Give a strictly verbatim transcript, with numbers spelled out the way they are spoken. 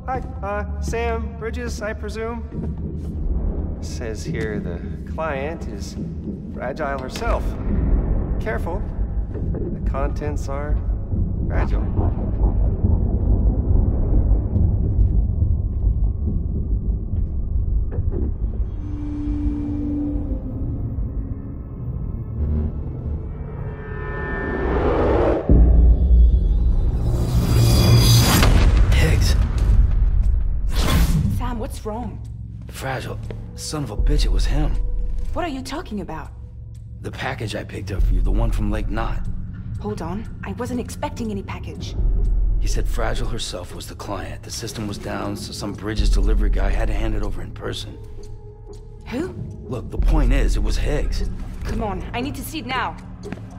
hi. Uh, Sam Bridges, I presume? Says here the client is fragile herself. Careful. The contents are fragile. What's wrong? Fragile. Son of a bitch, it was him. What are you talking about? The package I picked up for you, the one from Lake Knot. Hold on. I wasn't expecting any package. He said Fragile herself was the client. The system was down, so some Bridges delivery guy had to hand it over in person. Who? Look, the point is, it was Higgs. Come on, I need to see it now.